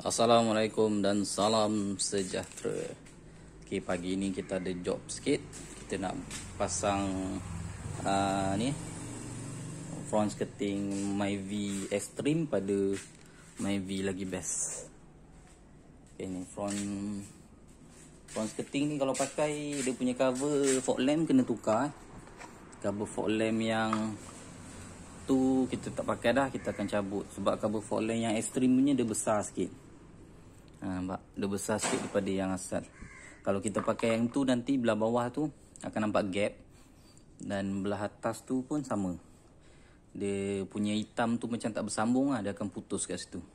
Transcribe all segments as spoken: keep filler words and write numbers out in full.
Assalamualaikum dan salam sejahtera. Okay, pagi ni kita ada job sikit. Kita nak pasang uh, ni front skirting Myvi Extreme pada Myvi lagi best. Okay, ni front front skirting ni kalau pakai dia punya cover fog lamp kena tukar. Eh. Cover fog lamp yang tu kita tak pakai dah, kita akan cabut sebab cover fog lamp yang Extreme punya dia besar sikit. Ha, dia besar sikit daripada yang asal. Kalau kita pakai yang tu nanti belah bawah tu akan nampak gap, dan belah atas tu pun sama. Dia punya hitam tu macam tak bersambung lah, dia akan putus kat situ.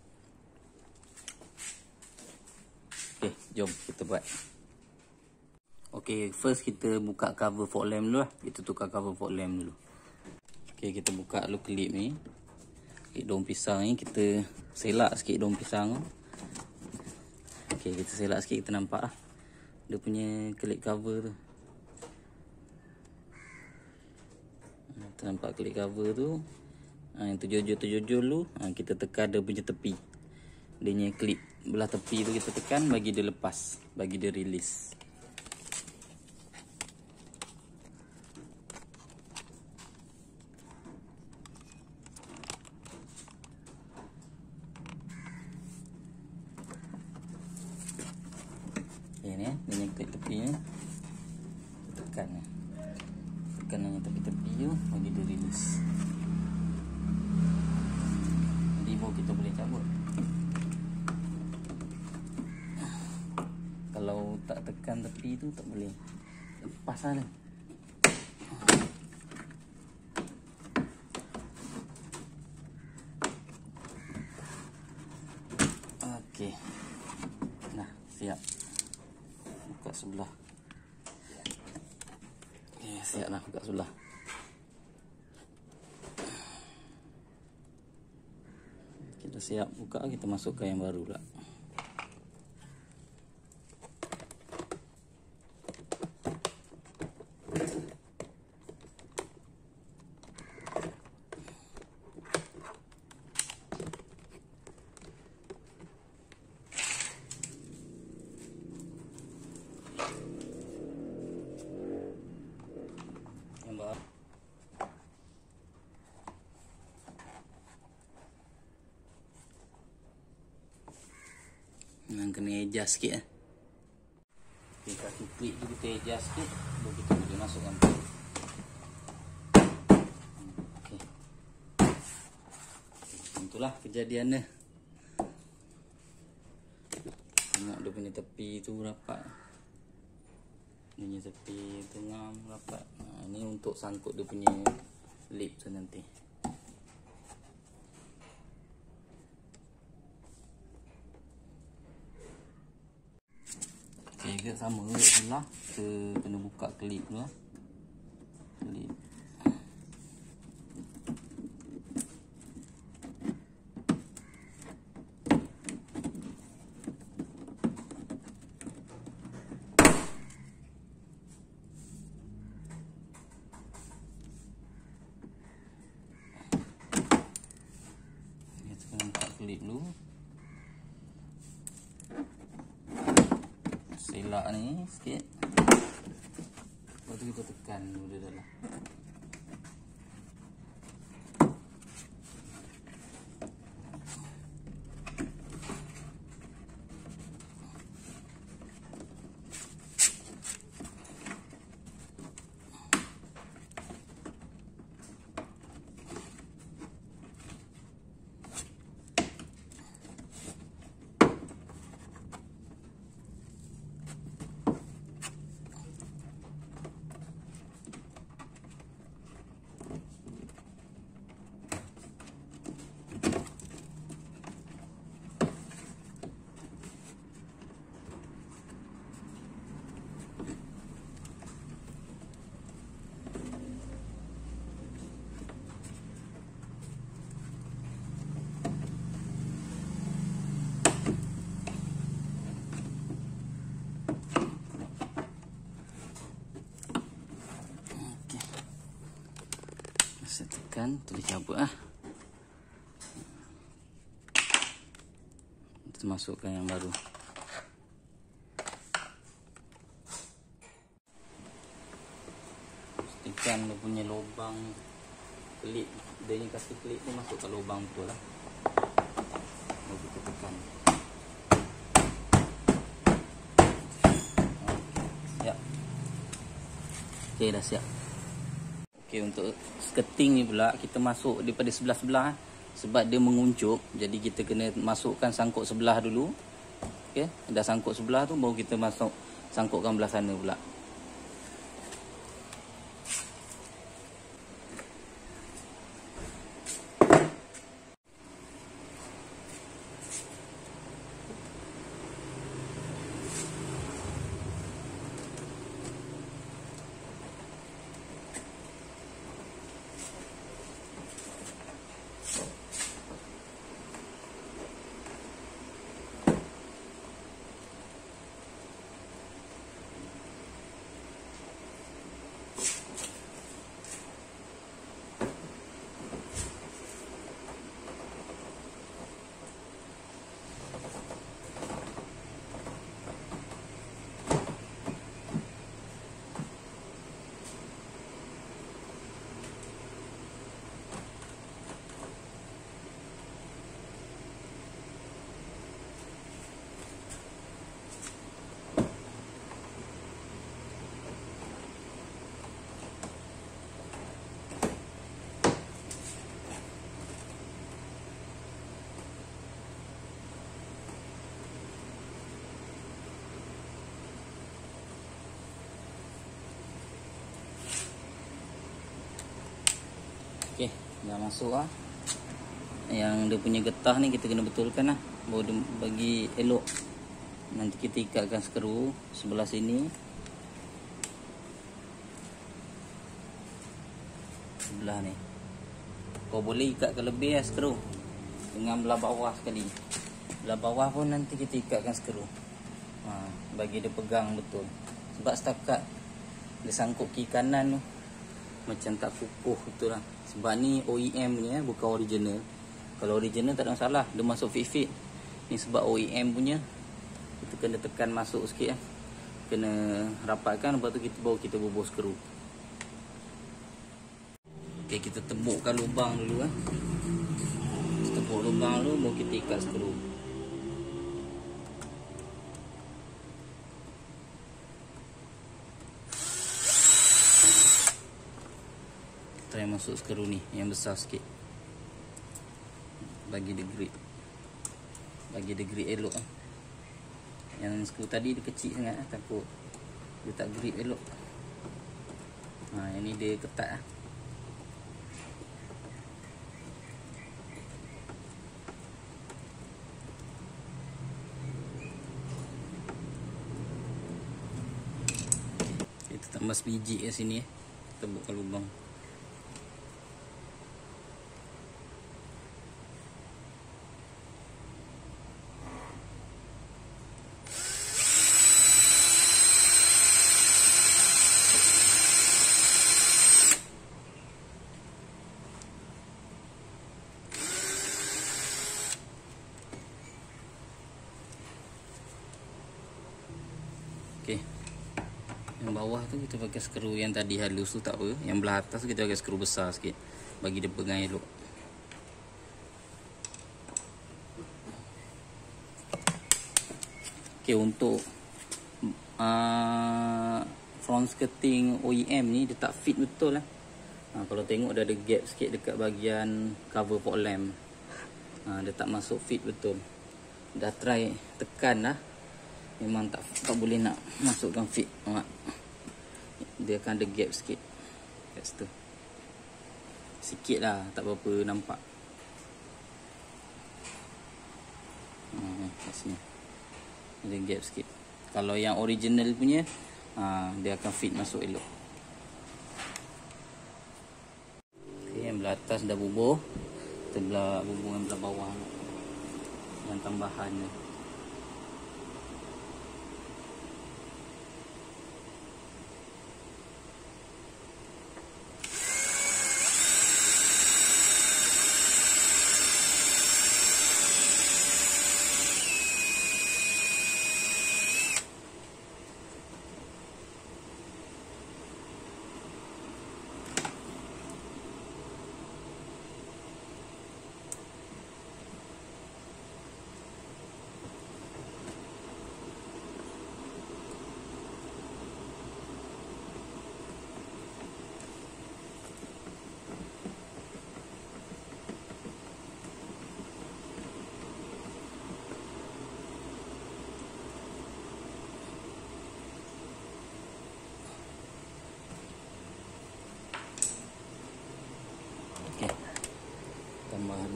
Okay, jom kita buat. Okay, first kita buka cover fog lamp dulu lah. Kita tukar cover fog lamp dulu. Okay, kita buka dulu klip ni. Klip daun pisang ni kita selak sikit daun pisang tu. Okay, kita selak sikit, kita nampak lah dia punya klip cover tu. Kita nampak klip cover tu. Ha, yang terjojol-terjojol tu, ha, kita tekan dia punya tepi. Dia punya klip belah tepi tu kita tekan, bagi dia lepas, bagi dia release. Ni dengan klip tepi ni tekan ni. Tekan dengan tepi-tepi tu bagi dia release. Jadi baru kita boleh cabut. Kalau tak tekan tepi tu tak boleh. Lepas lah ni. Okey. Nah, siap. Buka sebelah. Okay, siap lah buka sebelah. Kita siap buka, kita masukkan yang baru pula. Yang kena adjust sikit eh. Okay, kaki klip tu kita adjust sikit, baru kita boleh masukkan. Okay. Itulah kejadiannya. Tengok dia punya tepi tu rapat. Dia punya tepi tengah rapat. Nah, ini untuk sangkut dia punya lip tu nanti. Okay, juga sama sebelah. Kita kena buka klip tu lah. Klip. Kita kena buka klip dulu. Selak ni sikit. Lepas tu kita tekan dulu dia dalam. Saya tekan, tu dia cabut lah. Kita masukkan yang baru. Pastikan dia punya lubang kelip, dia ni kasih kelip tu masuk ke lubang betul lah. Baru kita tekan. Siap. Okey, dah siap. Okey, untuk sketing ni pula kita masuk daripada sebelah-sebelah, sebab dia menguncup, jadi kita kena masukkan sangkut sebelah dulu. Okey, dah sangkut sebelah tu baru kita masuk sangkutkan belah sana pula. Okey, dah masuk lah. Yang dia punya getah ni kita kena betulkan lah, baru dia bagi elok. Nanti kita ikatkan skru sebelah sini, sebelah ni. Kau boleh ikatkan lebih lah skru, dengan belah bawah sekali. Belah bawah pun nanti kita ikatkan skru, ha, bagi dia pegang betul. Sebab setakat dia sangkut kiri kanan tu macam tak kukuh betul lah. Sebab ni O E M punya, bukan original. Kalau original tak ada masalah, dia masuk fit-fit. Ni sebab O E M punya, kita kena tekan masuk sikit lah. Kena rapatkan, lepas tu kita baru kita bubuh skru. Ok, kita tebukkan lubang dulu lah. Kita tebuk lubang dulu, baru kita ikat skru. Try masuk skru ni yang besar sikit, bagi dia grip, bagi dia grip elok lah. Yang skru tadi dia kecil sangat lah, takut dia tak grip elok. Ha, yang ni dia ketat lah. Kita tambah sebiji kat sini eh. Kita buka lubang. Okey. Yang bawah tu kita pakai skru yang tadi halus tu tak apa. Yang belah atas kita pakai skru besar sikit, bagi dia pegang elok. Okey, untuk uh, front skirting O E M ni dia tak fit betul lah. Ha, kalau tengok dia ada gap sikit dekat bahagian cover fog lamp. Ha, dia tak masuk fit betul. Dah try tekan lah, memang tak tak boleh nak masukkan fit. Nampak? Dia akan ada gap sikit kat situ. Sikit lah, tak berapa nampak. Hmm, kat sini ada gap sikit. Kalau yang original punya, ha, dia akan fit masuk elok. Okay, yang belah atas dah bubuh. Kita belah bubuh yang belah bawah, yang tambahan ni.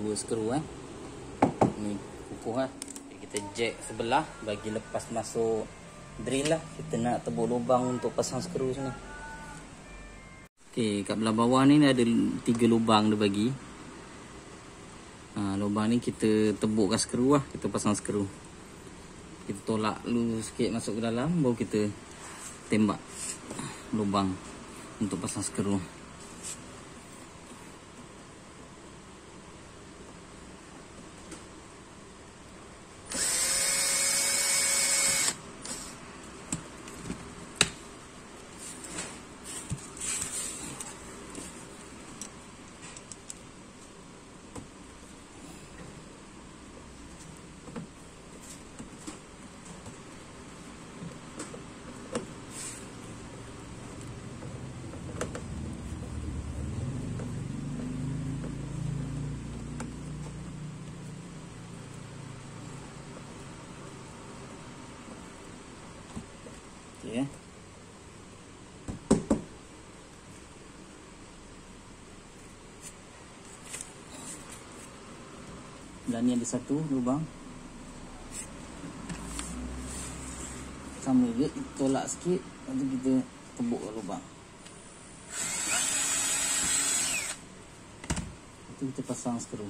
dua skru eh. Ni kukuh lah. Kita jack sebelah bagi lepas masuk drill lah. Kita nak tebuk lubang untuk pasang skru sini. Okey, kat belah bawah ni ada tiga lubang dia bagi. Ha, lubang ni kita tebukkan skru lah. Kita pasang skru. Kita tolak dulu sikit masuk ke dalam, baru kita tembak lubang untuk pasang skru. Okay. Dan ni ada satu lubang. Sama juga, tolak sikit, nanti kita tebuk lubang. Nanti kita pasang skru.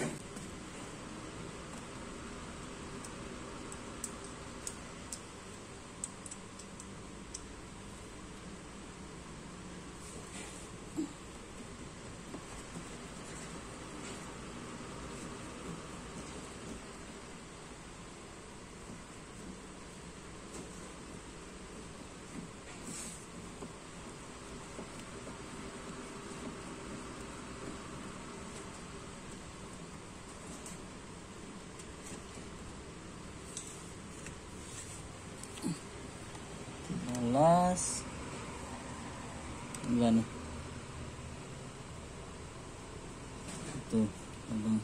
Las belah ni itu abang.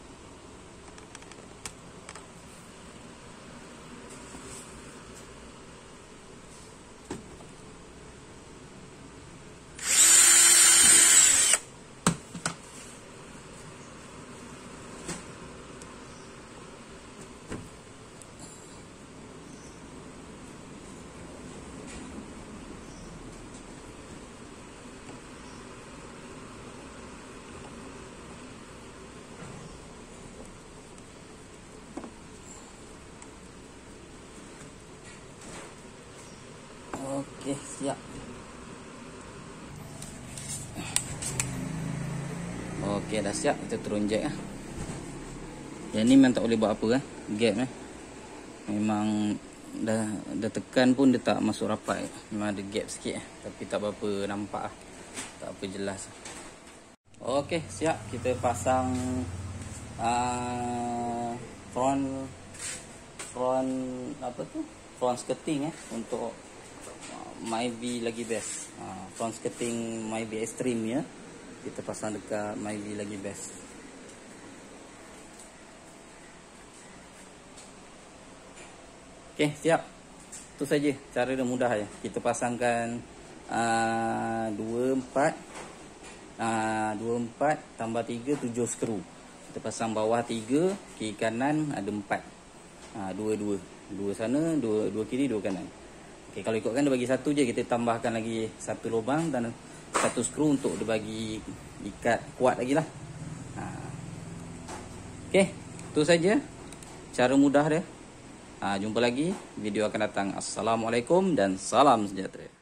Okey, siap. Okey, dah siap. Kita turun jack lah. Yang ni memang tak boleh buat apa eh. Gap eh. Memang dah dah tekan pun dia tak masuk rapat. Memang ada gap sikit eh. Tapi tak berapa nampak lah. Tak apa jelas. Okey, siap. Kita pasang uh, front front apa tu? Front skirting eh untuk Myvi lagi best. Uh, front skirting Myvi Extreme ya. Kita pasang dekat Myvi lagi best. Okey, siap. Itu saja. Cara dia mudah ya. Kita pasangkan uh, dua empat uh, dua empat tambah tiga tujuh skru. Kita pasang bawah tiga, kiri kanan ada empat. Uh, dua dua. Dua sana, dua dua kiri, dua kanan. Okay, kalau ikutkan dia bagi satu je, kita tambahkan lagi satu lubang dan satu skru untuk dia bagi ikat kuat lagi lah. Ha. Okay, itu saja cara mudah dia. Ha, jumpa lagi, video akan datang. Assalamualaikum dan salam sejahtera.